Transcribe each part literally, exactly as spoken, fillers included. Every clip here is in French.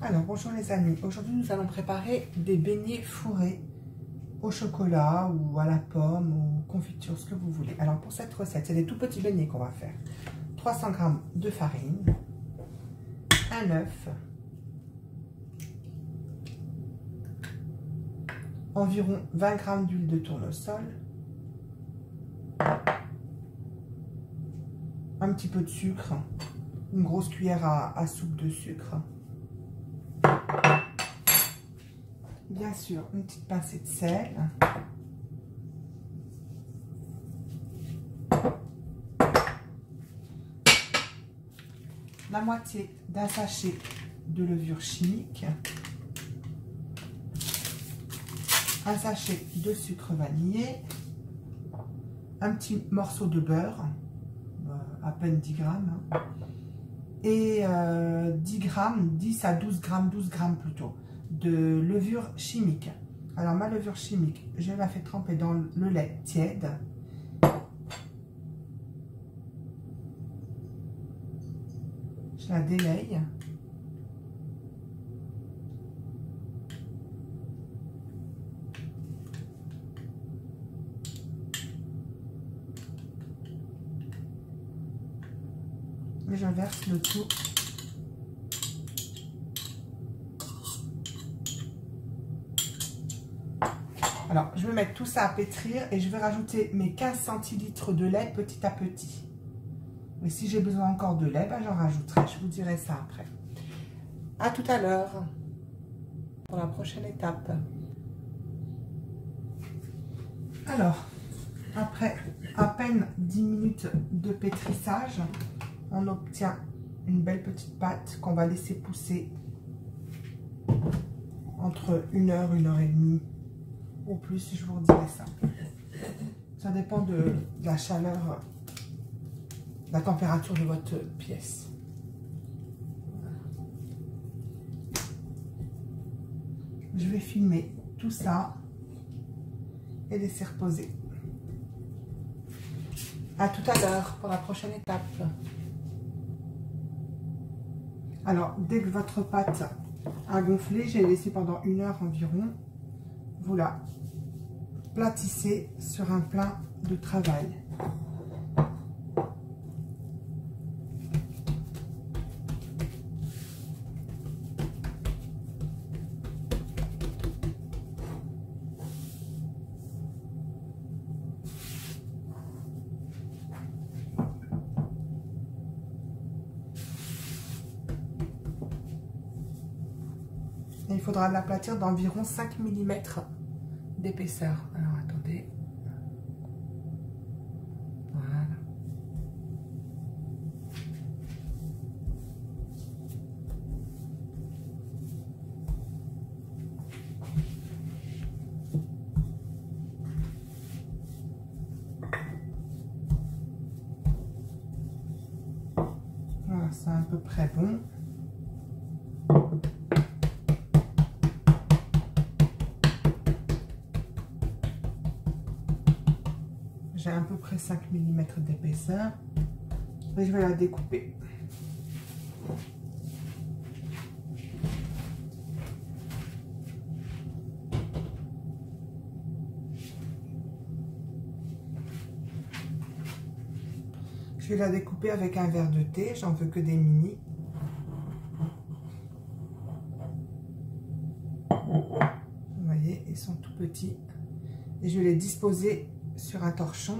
Alors, bonjour les amis. Aujourd'hui, nous allons préparer des beignets fourrés au chocolat ou à la pomme ou confiture, ce que vous voulez. Alors, pour cette recette, c'est des tout petits beignets qu'on va faire. trois cents grammes de farine, un œuf, environ vingt grammes d'huile de tournesol, un petit peu de sucre, une grosse cuillère à, à soupe de sucre, bien sûr une petite pincée de sel, la moitié d'un sachet de levure chimique, un sachet de sucre vanillé, un petit morceau de beurre, euh, à peine dix grammes, hein, et euh, dix grammes, dix à douze grammes, douze grammes plutôt, de levure chimique. Alors ma levure chimique, je la fais tremper dans le lait tiède. Je la délaye. Et je verse le tout Alors, je vais mettre tout ça à pétrir et je vais rajouter mes quinze centilitres de lait petit à petit. Mais si j'ai besoin encore de lait, ben j'en rajouterai. Je vous dirai ça après. À tout à l'heure pour la prochaine étape. Alors, après à peine dix minutes de pétrissage, on obtient une belle petite pâte qu'on va laisser pousser entre une heure, une heure et demie. Ou plus, je vous redirai ça. Ça dépend de, de la chaleur, de la température de votre pièce. Voilà. Je vais filmer tout ça et laisser reposer. À tout à l'heure pour la prochaine étape. Alors, dès que votre pâte a gonflé, j'ai laissé pendant une heure environ. Vous la platissez sur un plat de travail. Et il faudra l'aplatir d'environ cinq millimètres d'épaisseur. Alors attendez. Voilà. Voilà, c'est à peu près bon. J'ai à peu près cinq millimètres d'épaisseur et je vais la découper. Je vais la découper avec un verre de thé, j'en veux que des mini. Vous voyez, ils sont tout petits. Et je vais les disposer sur un torchon.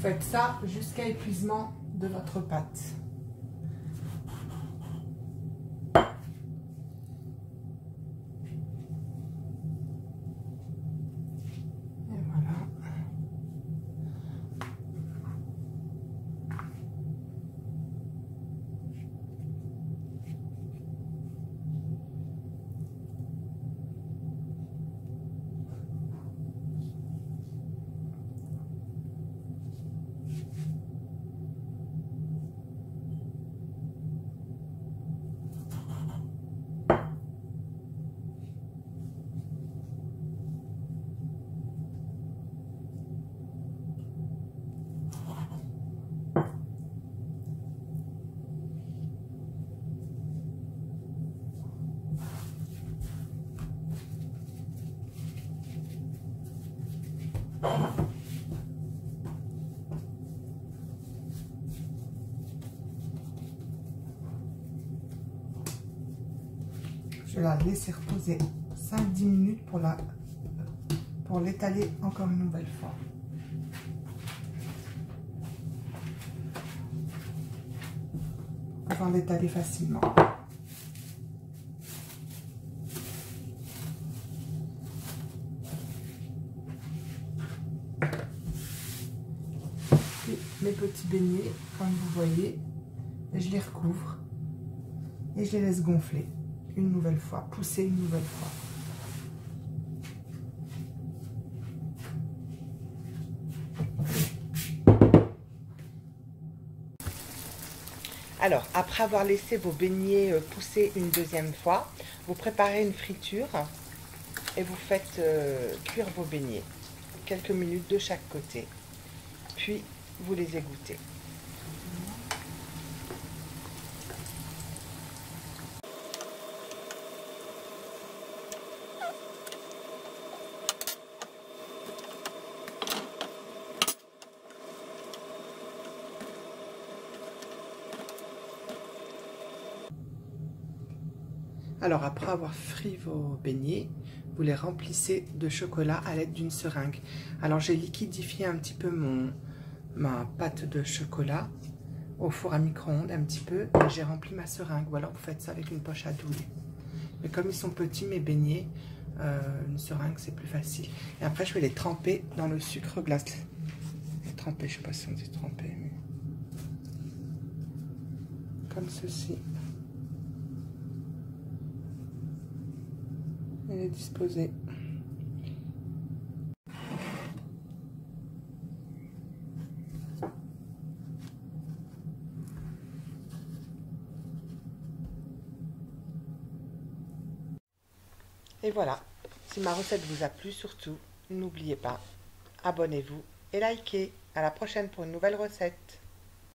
faites ça jusqu'à épuisement de votre pâte. Je vais la laisser reposer cinq à dix minutes pour la pour l'étaler encore une nouvelle fois. Pour l'étaler facilement. Et mes petits beignets, comme vous voyez, je les recouvre et je les laisse gonfler une nouvelle fois, pousser une nouvelle fois. Alors, après avoir laissé vos beignets pousser une deuxième fois, vous préparez une friture et vous faites euh, cuire vos beignets quelques minutes de chaque côté. Puis, vous les égouttez. Alors, après avoir frit vos beignets, vous les remplissez de chocolat à l'aide d'une seringue. Alors, j'ai liquidifié un petit peu mon, ma pâte de chocolat au four à micro-ondes un petit peu. Et j'ai rempli ma seringue. Ou alors, vous faites ça avec une poche à douille. Mais comme ils sont petits, mes beignets, euh, une seringue, c'est plus facile. Et après, je vais les tremper dans le sucre glace. Tremper, je ne sais pas si on dit tremper, mais... comme ceci. Elle est disposée. Et voilà, si ma recette vous a plu, surtout, n'oubliez pas, abonnez-vous et likez. À la prochaine pour une nouvelle recette.